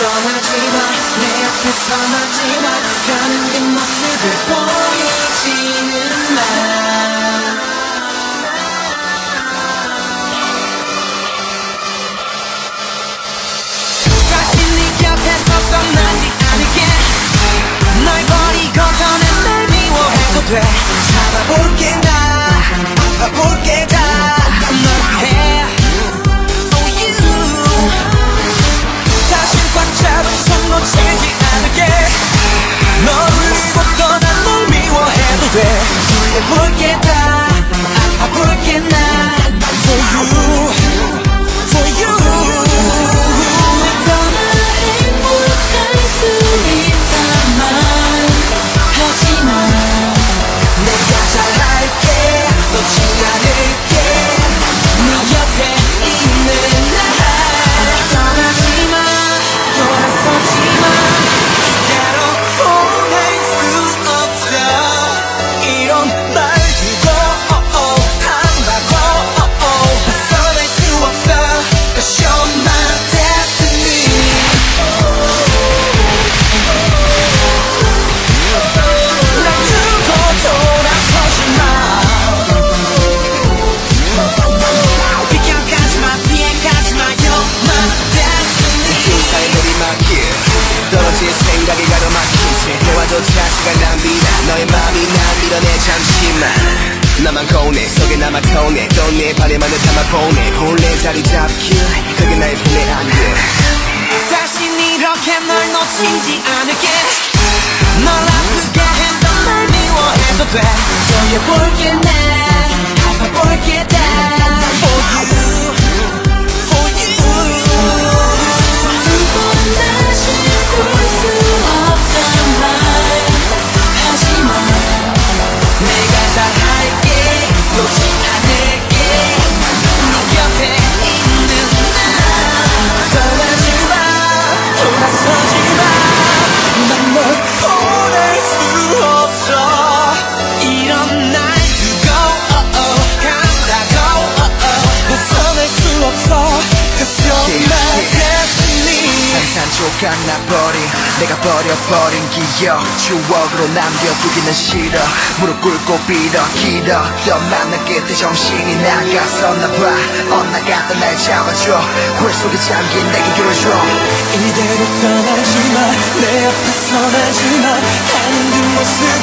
떠나지마 내 앞에서 마지막 가는 뒷모습을 보이지는 마 다시 네 곁에서 떠나지 않을게 널 버리고 떠난 날 미워해도 돼 잡아볼게 나 아파볼게 다 널 해 꽉 잡은 손 놓치지 않을게 널 울리고 떠난 널 미워해도 돼 돌려볼게 다 아파볼게 난 For you For you 떠나 행복할 수 있다만 하지만 내가 잘할게 놓지 않을게 네 옆에 있는 날 떠나지마 돌아서지마 이대로 보낼 수 없어 이런 날 두고 한다고 벗어날 수 없어 Cause you're my destiny 날 두고 돌아서지마 비켜가지마 피해가지마 You're my destiny 두 사이 내리막길 떨어질 생각에 가로막힌 채 대화조차 시간 낭비다 너의 맘이 날 밀어내 잠시만 나만 고뇌 속에 남아 터네 또 내 발에만을 담아 보내 본래 자리 잡길 그게 나의 분의 안돼 다신 이렇게 널 놓치지 않을게 널 아프게 했던 날 미워해도 돼 돌려볼게 나 아파볼게 다 For you For you 두 번 다시 볼 수 없단 말 하지만 내가 잘할게 놓지 않을게 네 곁에 있는 나 떠나지마 돌아서지마 난 널 보낼 수 없어 이런 날 두고 간다고 벗어날 수 없어 Cause you're my destiny 산산조각 나버린 내가 버려버린 기억 추억으로 남겨두기는 싫어 무릎 꿇고 빌어 길었던 만난 끝에 정신이 나갔었나봐 엇나갔던 날 잡아줘 굴 속에 잠긴 내게 들어줘 이대로 떠나지마 내 앞에서 나지마 가는 그 모습